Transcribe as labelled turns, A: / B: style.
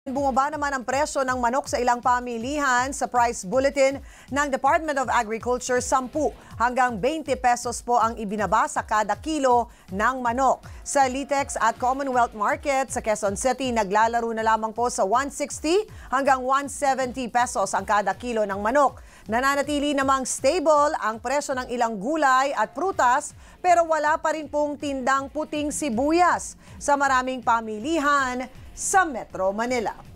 A: Bumaba naman ang presyo ng manok sa ilang pamilihan. Sa price bulletin ng Department of Agriculture, 10 hanggang 20 pesos po ang ibinaba sa kada kilo ng manok. Sa Litex at Commonwealth Market sa Quezon City, naglalaro na lamang po sa 160 hanggang 170 pesos ang kada kilo ng manok. Nananatili namang stable ang presyo ng ilang gulay at prutas, pero wala pa rin pong tindang puting sibuyas sa maraming pamilihan sa Metro Manila.